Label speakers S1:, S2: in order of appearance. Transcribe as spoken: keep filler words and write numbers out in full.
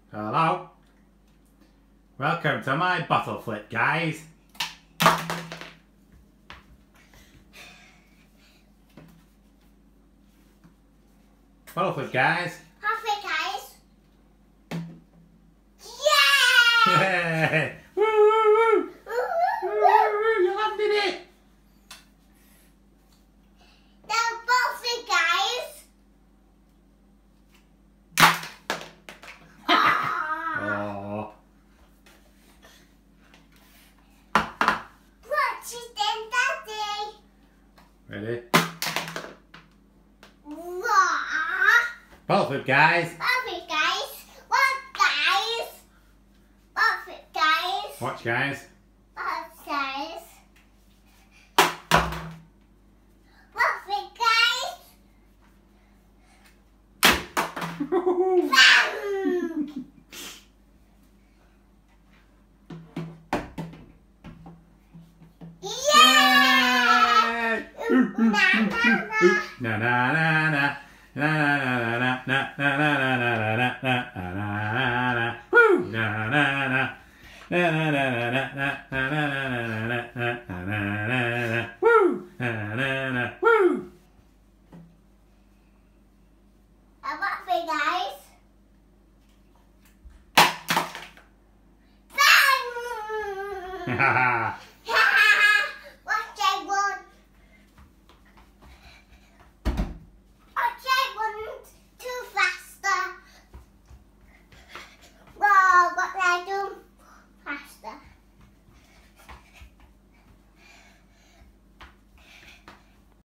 S1: Hello. Welcome to my bottle flip, guys. Bottle flip, guys.
S2: Perfect, guys. Yeah!
S1: Yeah! Woo, woo, woo. Woo, woo, woo. You landed it.
S2: They're perfect, guys.
S1: Oh.
S2: Watch it then, Daddy.
S1: Ready?
S2: Wow.
S1: Bottle flip, guys.
S2: Perfect, guys. What, guys? Perfect, guys.
S1: Watch, guys.
S2: Perfect, guys. Perfect, guys. Bam! Yeah!
S1: Na na na na. Na na na na na na na na na na na na na. Woo! Na na na. Na na na na na na na na na na na na na. Woo! Na na na. Woo!
S2: Perfect, guys. Bam!
S1: Ha ha ha.